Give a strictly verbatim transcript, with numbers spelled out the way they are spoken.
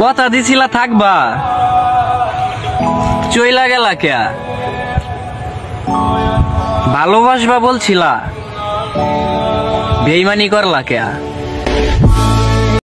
কথা দিছিলা থাকবা, চইলা গেলা কে? ভালোবাসবা বলছিলা, বেইমানি করলা কে?